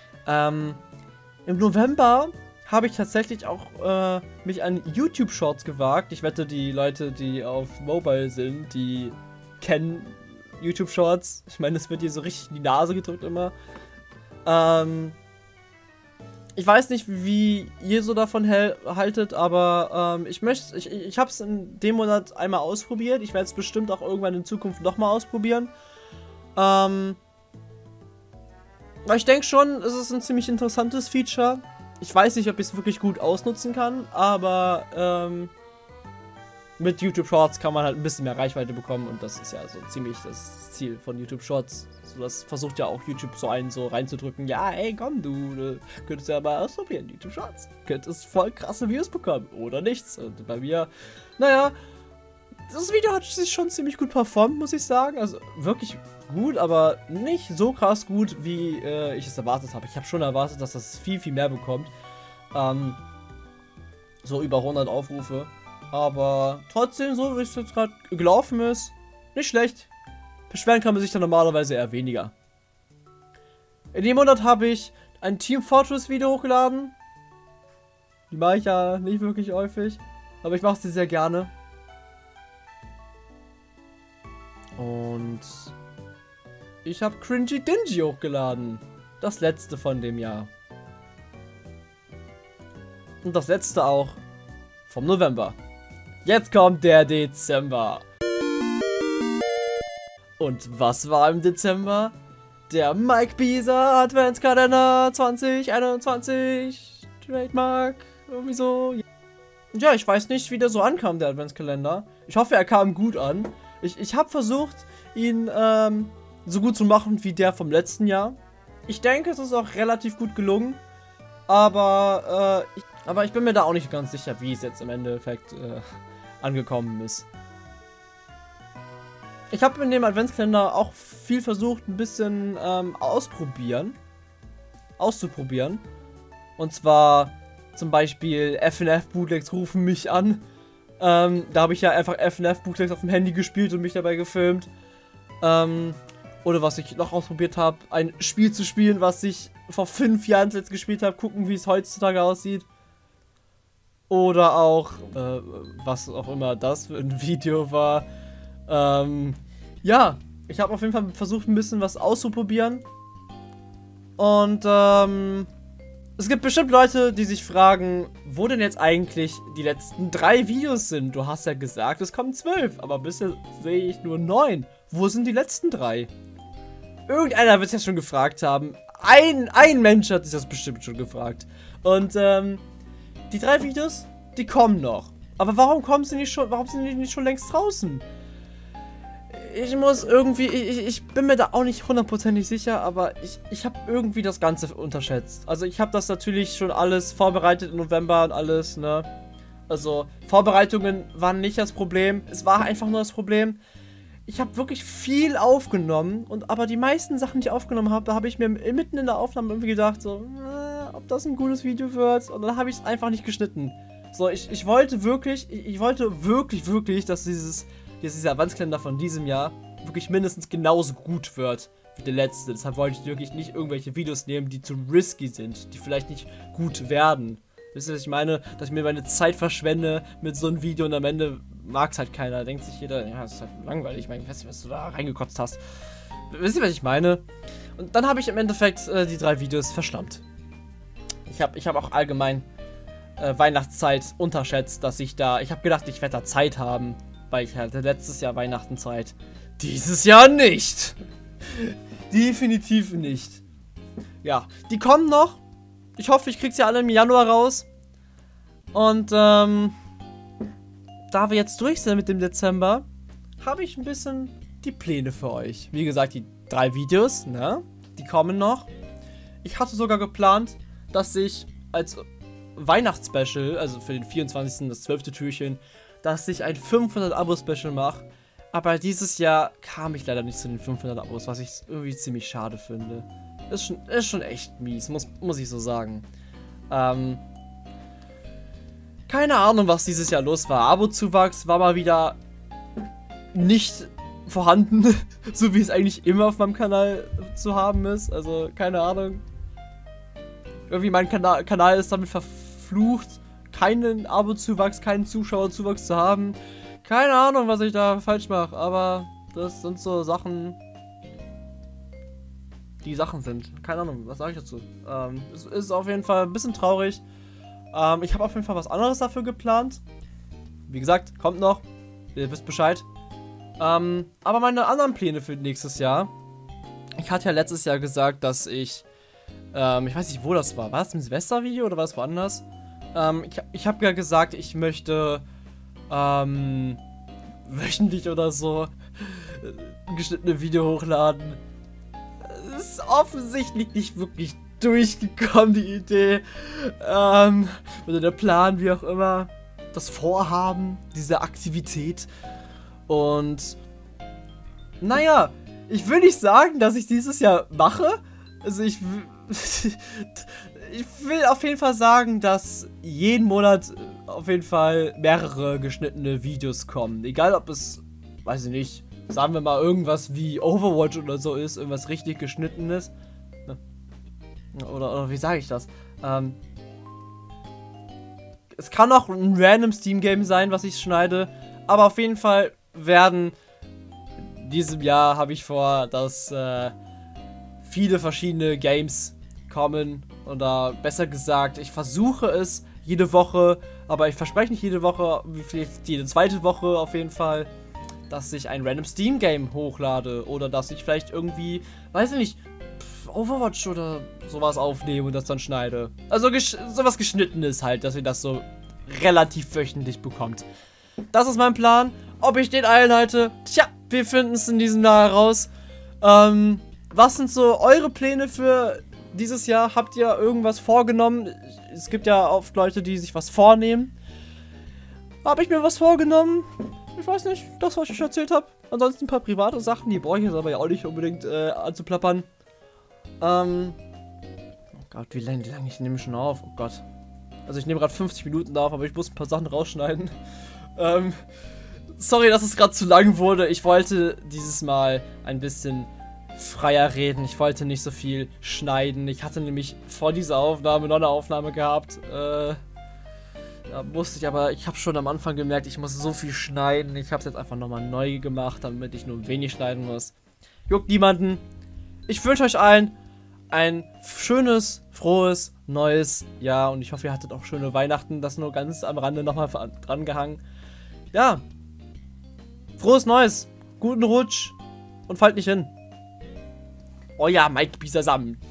Im November habe ich tatsächlich auch mich an YouTube Shorts gewagt. Ich wette, die Leute, die auf Mobile sind, die kennen YouTube Shorts. Ich meine, es wird dir so richtig in die Nase gedrückt immer. Ich weiß nicht, wie ihr so davon haltet, aber ich habe es in dem Monat einmal ausprobiert. Ich werde es bestimmt auch irgendwann in Zukunft nochmal ausprobieren. Aber ich denke schon, es ist ein ziemlich interessantes Feature. Ich weiß nicht, ob ich es wirklich gut ausnutzen kann, aber mit YouTube Shorts kann man halt ein bisschen mehr Reichweite bekommen und das ist ja so ziemlich das Ziel von YouTube Shorts. So, das versucht ja auch YouTube so einen so reinzudrücken. Ja, ey, komm, du könntest ja mal ausprobieren, YouTube Shorts. Könntest voll krasse Views bekommen oder nichts. Und bei mir, naja, das Video hat sich schon ziemlich gut performt, muss ich sagen. Also wirklich gut, aber nicht so krass gut, wie ich es erwartet habe. Ich habe schon erwartet, dass das viel, viel mehr bekommt. So über 100 Aufrufe. Aber trotzdem, so wie es jetzt gerade gelaufen ist, nicht schlecht. Beschweren kann man sich dann normalerweise eher weniger. In dem Monat habe ich ein Team Fortress Video hochgeladen. Die mache ich ja nicht wirklich häufig, aber ich mache sie sehr gerne. Und ich habe Cringy Dingy hochgeladen. Das letzte von dem Jahr. Und das letzte auch vom November. Jetzt kommt der Dezember. Und was war im Dezember? Der Mike Bisa Adventskalender 2021. Trademark. Irgendwie so. Ja, ich weiß nicht, wie der so ankam, der Adventskalender. Ich hoffe, er kam gut an. Ich habe versucht, ihn so gut zu machen wie der vom letzten Jahr. Ich denke, es ist auch relativ gut gelungen. Aber ich bin mir da auch nicht ganz sicher, wie es jetzt im Endeffekt angekommen ist. Ich habe in dem Adventskalender auch viel versucht, ein bisschen auszuprobieren. Und zwar zum Beispiel FNF-Bootlegs rufen mich an. Da habe ich ja einfach FNF-Bootlegs auf dem Handy gespielt und mich dabei gefilmt. Oder was ich noch ausprobiert habe, ein Spiel zu spielen, was ich vor 5 Jahren zuletzt gespielt habe. Gucken, wie es heutzutage aussieht. Oder auch, was auch immer das für ein Video war. Ja, ich habe auf jeden Fall versucht, ein bisschen was auszuprobieren. Und, es gibt bestimmt Leute, die sich fragen, wo denn jetzt eigentlich die letzten 3 Videos sind. Du hast ja gesagt, es kommen 12, aber bisher sehe ich nur 9. Wo sind die letzten 3? Irgendeiner wird es ja schon gefragt haben. Ein Mensch hat sich das bestimmt schon gefragt. Und, die 3 Videos, die kommen noch. Aber warum sind die nicht schon längst draußen? Ich muss irgendwie, ich bin mir da auch nicht hundertprozentig sicher, aber ich habe irgendwie das Ganze unterschätzt. Also ich habe das natürlich schon alles vorbereitet im November und alles, ne? Also Vorbereitungen waren nicht das Problem, es war einfach nur das Problem. Ich habe wirklich viel aufgenommen, aber die meisten Sachen, die ich aufgenommen habe, da habe ich mir mitten in der Aufnahme irgendwie gedacht, so, ob das ein gutes Video wird, und dann habe ich es einfach nicht geschnitten. So, ich wollte wirklich, dass dieser Adventskalender von diesem Jahr wirklich mindestens genauso gut wird wie der letzte. Deshalb wollte ich wirklich nicht irgendwelche Videos nehmen, die zu risky sind, die vielleicht nicht gut werden. Wisst ihr, was ich meine? Dass ich mir meine Zeit verschwende mit so einem Video und am Ende mag es halt keiner. Denkt sich jeder, ja, das ist halt langweilig. Ich meine, ich weiß nicht, was du da reingekotzt hast. Wisst ihr, was ich meine? Und dann habe ich im Endeffekt die 3 Videos verschlammt. Ich hab auch allgemein Weihnachtszeit unterschätzt, dass ich habe gedacht, ich werde da Zeit haben, weil ich hatte letztes Jahr Weihnachtenzeit. Dieses Jahr nicht. Definitiv nicht. Ja, die kommen noch. Ich hoffe, ich krieg sie alle im Januar raus. Und da wir jetzt durch sind mit dem Dezember, habe ich ein bisschen die Pläne für euch. Wie gesagt, die 3 Videos, ne? Die kommen noch. Ich hatte sogar geplant, dass ich als Weihnachtsspecial, also für den 24. das 12. Türchen, dass ich ein 500-Abo-Special mache. Aber dieses Jahr kam ich leider nicht zu den 500 Abos, was ich irgendwie ziemlich schade finde. Ist schon echt mies, muss ich so sagen. Keine Ahnung, was dieses Jahr los war. Abo-Zuwachs war mal wieder nicht vorhanden, so wie es eigentlich immer auf meinem Kanal zu haben ist. Also, keine Ahnung. Irgendwie mein Kanal ist damit verflucht, keinen Abo-Zuwachs, keinen Zuschauerzuwachs zu haben. Keine Ahnung, was ich da falsch mache, aber das sind so Sachen, die Sachen sind. Keine Ahnung, was sage ich dazu? Es ist auf jeden Fall ein bisschen traurig. Ich habe auf jeden Fall was anderes dafür geplant. Wie gesagt, kommt noch. Ihr wisst Bescheid. Aber meine anderen Pläne für nächstes Jahr. Ich hatte ja letztes Jahr gesagt, dass ich weiß nicht, wo das war. War das ein Silvestervideo oder war es woanders? Ich habe ja gesagt, ich möchte wöchentlich oder so ein geschnittenes Video hochladen. Es ist offensichtlich nicht wirklich durchgekommen, die Idee. Oder der Plan, wie auch immer. Das Vorhaben, diese Aktivität. Und naja, ich will nicht sagen, dass ich dieses Jahr mache. Also ich will auf jeden Fall sagen, dass jeden Monat auf jeden Fall mehrere geschnittene Videos kommen. Egal ob es, weiß ich nicht, sagen wir mal irgendwas wie Overwatch oder so ist, irgendwas richtig geschnittenes. Oder wie sage ich das? Es kann auch ein random Steam-Game sein, was ich schneide. Aber auf jeden Fall werden in diesem Jahr, habe ich vor, dass viele verschiedene Games kommen. Oder besser gesagt, ich versuche es jede Woche, aber ich verspreche nicht jede Woche, wie vielleicht jede zweite Woche auf jeden Fall, dass ich ein random Steam-Game hochlade oder dass ich vielleicht irgendwie, weiß ich nicht, Overwatch oder sowas aufnehme und das dann schneide. Also sowas Geschnittenes halt, dass ihr das so relativ wöchentlich bekommt. Das ist mein Plan. Ob ich den einhalte, tja, wir finden es in diesem Jahr heraus. Was sind so eure Pläne für dieses Jahr? Habt ihr irgendwas vorgenommen? Es gibt ja oft Leute, die sich was vornehmen. Habe ich mir was vorgenommen? Ich weiß nicht, das, was ich schon erzählt habe. Ansonsten ein paar private Sachen, die brauche ich jetzt aber ja auch nicht unbedingt anzuplappern. Oh Gott, wie lange ich nehme schon auf? Oh Gott. Also ich nehme gerade 50 Minuten auf, aber ich muss ein paar Sachen rausschneiden. Sorry, dass es gerade zu lang wurde. Ich wollte dieses Mal ein bisschen freier reden. Ich wollte nicht so viel schneiden. Ich hatte nämlich vor dieser Aufnahme noch eine Aufnahme gehabt. Da musste ich aber, ich habe schon am Anfang gemerkt, ich muss so viel schneiden. Ich habe es jetzt einfach nochmal neu gemacht, damit ich nur wenig schneiden muss. Juckt niemanden. Ich wünsche euch allen ein schönes, frohes, neues Jahr und ich hoffe, ihr hattet auch schöne Weihnachten. Das nur ganz am Rande nochmal dran gehangen. Ja. Frohes Neues. Guten Rutsch. Und fallt nicht hin. Euer Mike Bisasam.